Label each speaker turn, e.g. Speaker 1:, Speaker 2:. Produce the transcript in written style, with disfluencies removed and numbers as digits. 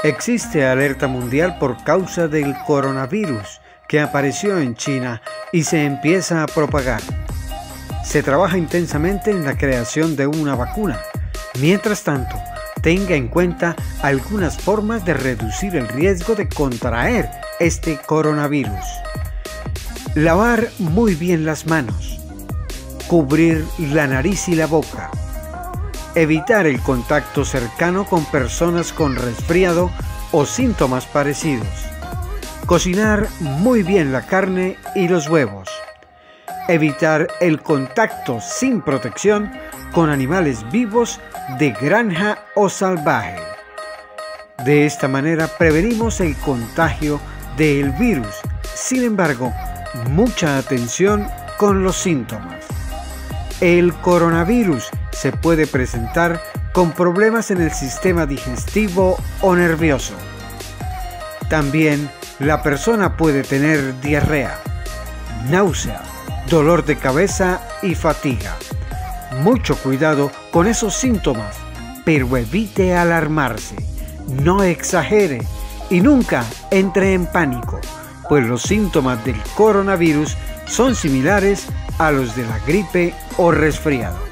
Speaker 1: Existe alerta mundial por causa del coronavirus que apareció en China y se empieza a propagar. Se trabaja intensamente en la creación de una vacuna. Mientras tanto, tenga en cuenta algunas formas de reducir el riesgo de contraer este coronavirus. Lavar muy bien las manos. Cubrir la nariz y la boca. Evitar el contacto cercano con personas con resfriado o síntomas parecidos. Cocinar muy bien la carne y los huevos. Evitar el contacto sin protección con animales vivos de granja o salvaje. De esta manera prevenimos el contagio del virus. Sin embargo, mucha atención con los síntomas. El coronavirus se puede presentar con problemas en el sistema digestivo o nervioso. También la persona puede tener diarrea, náusea, dolor de cabeza y fatiga. Mucho cuidado con esos síntomas, pero evite alarmarse, no exagere y nunca entre en pánico, pues los síntomas del coronavirus son similares a los de la gripe o resfriado.